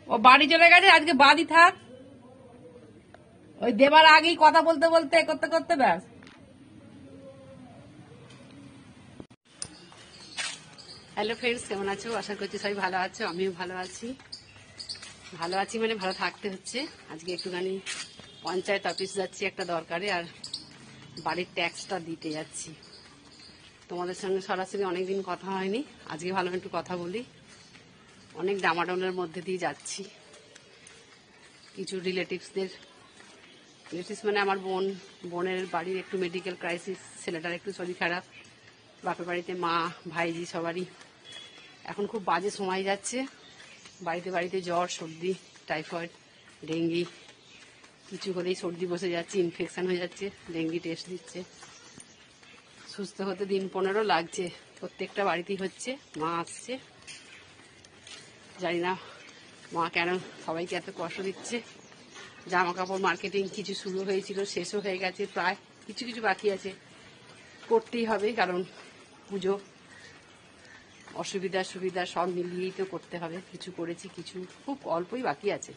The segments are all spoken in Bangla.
ও বাড়ি চলে গেছে, আজকে বাদই থাক। ওই দেবার আগেই কথা বলতে বলতে করতে করতে ব্যাস। হ্যালো ফ্রেন্ডস, কেমন আছো? আশা করছি সবাই ভালো আছো, আমিও ভালো আছি। ভালো আছি মানে ভালো থাকতে হচ্ছে। আজকে একটুখানি পঞ্চায়েত অফিস যাচ্ছি একটা দরকারে, আর বাড়ির ট্যাক্সটা দিতে যাচ্ছি। তোমাদের সঙ্গে সরাসরি অনেকদিন কথা হয়নি, আজকে ভালো একটু কথা বলি। অনেক ডামাডোলের মধ্যে দিয়ে যাচ্ছি। কিছু রিলেটিভস মানে আমার বোনের বাড়ির একটু মেডিকেল ক্রাইসিস, ছেলেটার একটু শরীর খারাপ, বাপের বাড়িতে মা ভাইজি সবারই এখন খুব বাজে সময় যাচ্ছে। বাড়িতে বাড়িতে জ্বর, সর্দি, টাইফয়েড, ডেঙ্গি, কিছু হলেই সর্দি বসে যাচ্ছে, ইনফেকশন হয়ে যাচ্ছে। ডেঙ্গি টেস্ট দিচ্ছে, সুস্থ হতে দিন 15 লাগছে। প্রত্যেকটা বাড়িতেই হচ্ছে। মা আসছে, জানি না মা কেন সবাইকে এত কষ্ট দিচ্ছে। জামা কাপড় মার্কেটিং কিছু শুরু হয়েছিল, শেষও হয়ে গেছে, প্রায় কিছু কিছু বাকি আছে। করতেই হবে, কারণ পুজো, অসুবিধা সুবিধা সব মিলিয়েই তো করতে হবে। কিছু করেছি, কিছু খুব অল্পই বাকি আছে।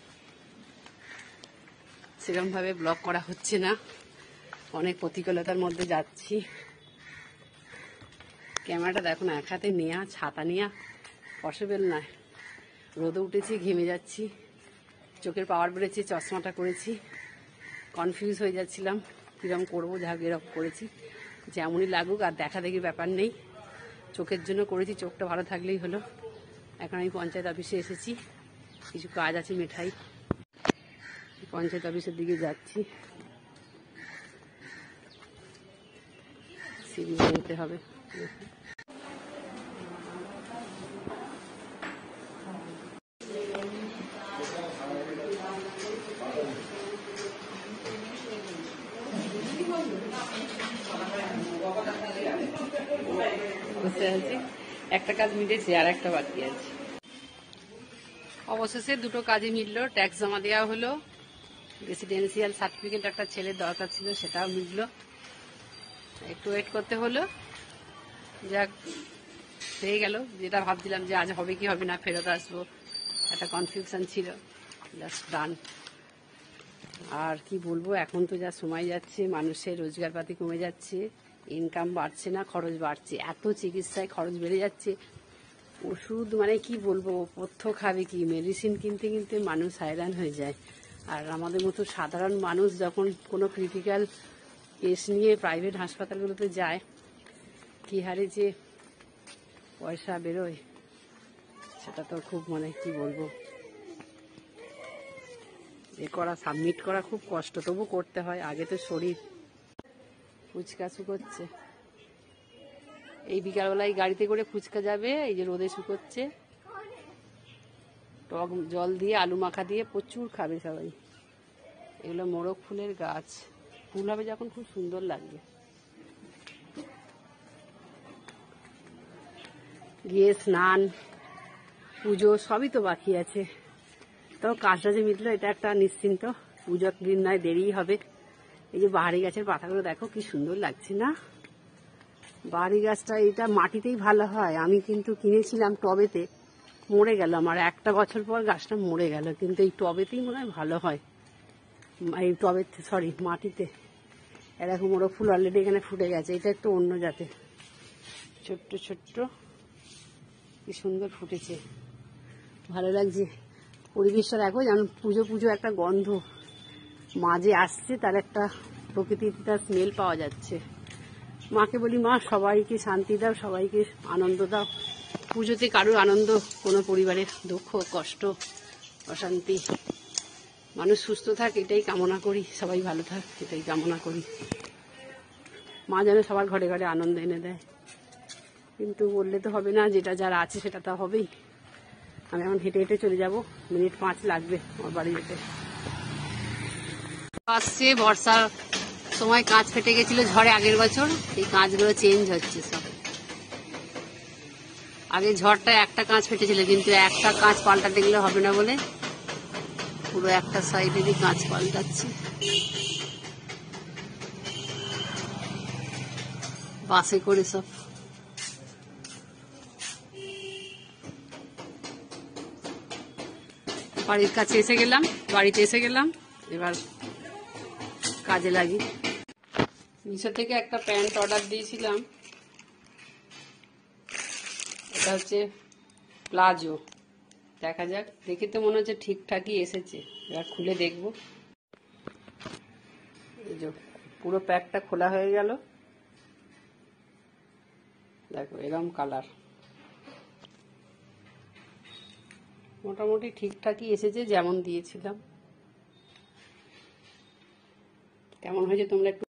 সেরকমভাবে ব্লগ করা হচ্ছে না, অনেক প্রতিকূলতার মধ্যে যাচ্ছি। ক্যামেরাটা দেখো না, এক হাতে নেওয়া, ছাতা নেওয়া পসিবল নয়। রোদে উঠেছি, ঘেমে যাচ্ছি, চোখের পাওয়ার বেড়েছে, চশমাটা করেছি। কনফিউজ হয়ে যাচ্ছিলাম কীরকম করবো, যা এরকম করেছি। যেমনই লাগুক, আর দেখা দেখি ব্যাপার নেই, চোখের জন্য করেছি, চোখটা ভালো থাকলেই হলো। এখন আমি পঞ্চায়েত অফিসে এসেছি, কিছু কাজ আছে মেঠাই, পঞ্চায়েত অফিসের দিকে যাচ্ছি। সিঁড়ি নিতে হবে। বসে আছি, একটা কাজ মিটেছে, আর একটা বাকি আছে। অবশেষে দুটো কাজে মিললো। ট্যাক্স জমা দেওয়া হলো, রেসিডেন্সিয়াল সার্টিফিকেট একটা ছেলের দরকার ছিল, সেটাও মিললো। একটু ওয়েট করতে হলো, যাক হয়ে গেল। যেটা ভাবছিলাম যে আজ হবে কি হবে না, ফেরত আসবো, একটা কনফিউশন ছিল, জাস্ট ডান। আর কি বলবো, এখন তো যা সময় যাচ্ছে, মানুষের রোজগারপাতি কমে যাচ্ছে, ইনকাম বাড়ছে না, খরচ বাড়ছে। এত চিকিৎসায় খরচ বেড়ে যাচ্ছে, ওষুধ মানে কি বলবো, পথ্য খাবে কি, মেডিসিন কিনতে কিনতে মানুষ হায়রান হয়ে যায়। আর আমাদের মতো সাধারণ মানুষ যখন কোনো ক্রিটিক্যাল কেস নিয়ে প্রাইভেট হাসপাতালগুলোতে যায়, কি হারে যে পয়সা বেরোয়, সেটা তো খুব মানে কি বলবো, সাবমিট করা খুব কষ্ট, তবু করতে হয়। আগে তো শরীর ফুচকা শুকোচ্ছে, এই বিকালবেলায় গাড়িতে করে ফুচকা যাবে, এই যে রোদে শুকোচ্ছে, টক জল দিয়ে আলু মাখা দিয়ে প্রচুর খাবে সবাই। এগুলো মোরগ ফুলের গাছ, ফুল হবে যখন খুব সুন্দর লাগবে। গিয়ে স্নান, পুজো সবই তো বাকি আছে। তো কাজটা যে মিটলো, এটা একটা নিশ্চিন্ত। পুজোর দিন নয়, দেরিই হবে। এই যে বাহারি গাছের পাতাগুলো দেখো কি সুন্দর লাগছে না। বাহারি গাছটা এটা মাটিতেই ভালো হয়, আমি কিন্তু কিনেছিলাম টবেতে, মরে গেল আমার। একটা বছর পর গাছটা মরে গেল, কিন্তু এই টবেতেই মনে হয় ভালো হয়। এই টবে, সরি, মাটিতে। এরকম মোরগ ফুল অলরেডি এখানে ফুটে গেছে। এটা একটু অন্য জাতের, ছোট্ট ছোট্ট, কি সুন্দর ফুটেছে, ভালো লাগছে। পরিবেশটা দেখো, যেমন পুজো পুজো একটা গন্ধ মাঝে আসছে, তার একটা প্রকৃতির তার স্মেল পাওয়া যাচ্ছে। মাকে বলি, মা সবাইকে শান্তি দাও, সবাইকে আনন্দ দাও। পুজোতে কারোর আনন্দ, কোনো পরিবারের দুঃখ কষ্ট অশান্তি, মানুষ সুস্থ থাক এটাই কামনা করি, সবাই ভালো থাক এটাই কামনা করি। মা যেন সবার ঘরে ঘরে আনন্দ এনে দেয়, কিন্তু বললে তো হবে না, যেটা যার আছে সেটা তো হবেই। আমি এখন হেঁটে হেঁটে চলে যাব, মিনিট 5 লাগবে আমার বাড়ি যেতে। আসছে বর্ষার সময়, কাঁচ ফেটে গেছিল ঝড়ে আগের বছর, এই কাঁচগুলো চেঞ্জ হচ্ছে সব। আগে ঝড়টায় একটা কাঁচ ফেটেছিল, কিন্তু একটা কাঁচ পাল্টাতে গেলে হবে না বলে পুরো একটা সাইডেরই কাঁচ পাল্টাচ্ছি। বাসে করে সব। বাড়ির কাছে এসে গেলাম, বাড়িতে এসে গেলাম, এবার কাজে লাগি। মিশো থেকে একটা প্যান্ট অর্ডার দিয়েছিলাম, এটা হচ্ছে প্লাজো। দেখা যাক, দেখে তো মনে হচ্ছে ঠিকঠাকই এসেছে, এবার খুলে দেখবো। এই যে পুরো প্যাকটা খোলা হয়ে গেল, দেখো এরকম কালার, মোটামুটি ঠিকঠাকই এসেছে যেমন দিয়েছিলাম। কেমন হয়েছে তোমরা একটু